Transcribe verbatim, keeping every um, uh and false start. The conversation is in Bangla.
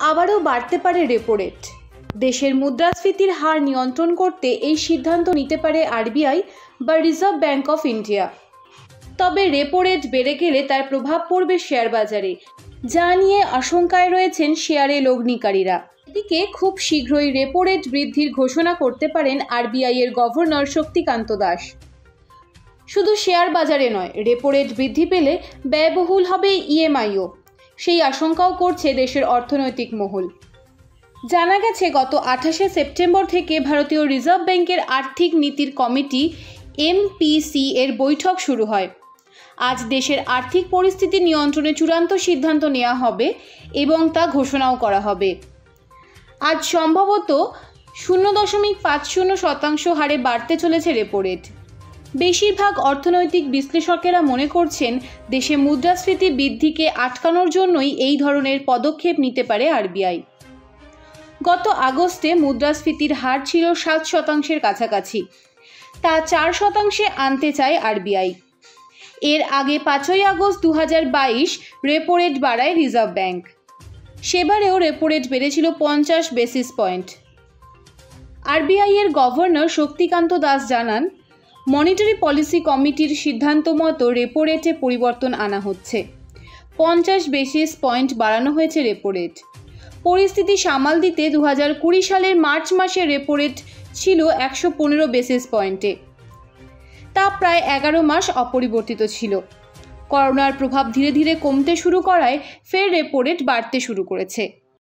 আবারও বাড়তে পারে রেপো রেট। দেশের মুদ্রাস্ফীতির হার নিয়ন্ত্রণ করতে এই সিদ্ধান্ত নিতে পারে আরবিআই বা রিজার্ভ ব্যাঙ্ক অফ ইন্ডিয়া। তবে রেপো রেট বেড়ে গেলে তার প্রভাব পড়বে শেয়ার বাজারে, যা নিয়ে আশঙ্কায় রয়েছেন শেয়ারে লগ্নিকারীরা। এদিকে খুব শীঘ্রই রেপো রেট বৃদ্ধির ঘোষণা করতে পারেন আরবিআই এর গভর্নর শক্তিকান্ত দাস। শুধু শেয়ার বাজারে নয়, রেপো রেট বৃদ্ধি পেলে ব্যয়বহুল হবে ইএমআইও, সেই আশঙ্কাও করছে দেশের অর্থনৈতিক মহল। জানা গেছে, গত আঠাশে সেপ্টেম্বর থেকে ভারতীয় রিজার্ভ ব্যাংকের আর্থিক নীতির কমিটি এমপিসি এর বৈঠক শুরু হয়। আজ দেশের আর্থিক পরিস্থিতি নিয়ন্ত্রণে চূড়ান্ত সিদ্ধান্ত নেওয়া হবে এবং তা ঘোষণাও করা হবে। আজ সম্ভবত শূন্য দশমিক পাঁচ শূন্য শতাংশ হারে বাড়তে চলেছে রেপো রেট। বেশিরভাগ অর্থনৈতিক বিশ্লেষকেরা মনে করছেন, দেশে মুদ্রাস্ফীতি বৃদ্ধিকে আটকানোর জন্যই এই ধরনের পদক্ষেপ নিতে পারে আরবিআই। গত আগস্টে মুদ্রাস্ফীতির হার ছিল সাত শতাংশের কাছাকাছি, তা চার শতাংশে আনতে চায় আরবিআই। এর আগে পাঁচই আগস্ট দু হাজার বাইশ রেপো রেট বাড়ায় রিজার্ভ ব্যাংক। সেবারেও রেপো রেট বেড়েছিল পঞ্চাশ বেসিস পয়েন্ট। আরবিআই এর গভর্নর শক্তিকান্ত দাস জানান, মনিটারি পলিসি কমিটির সিদ্ধান্ত মতো রেপো রেটে পরিবর্তন আনা হচ্ছে। পঞ্চাশ বেসিস পয়েন্ট বাড়ানো হয়েছে রেপো রেট। পরিস্থিতি সামাল দিতে দু হাজার কুড়ি সালের মার্চ মাসে রেপো রেট ছিল একশো পনেরো বেসিস পয়েন্টে, তা প্রায় এগারো মাস অপরিবর্তিত ছিল। করোনার প্রভাব ধীরে ধীরে কমতে শুরু করায় ফের রেপো রেট বাড়তে শুরু করেছে।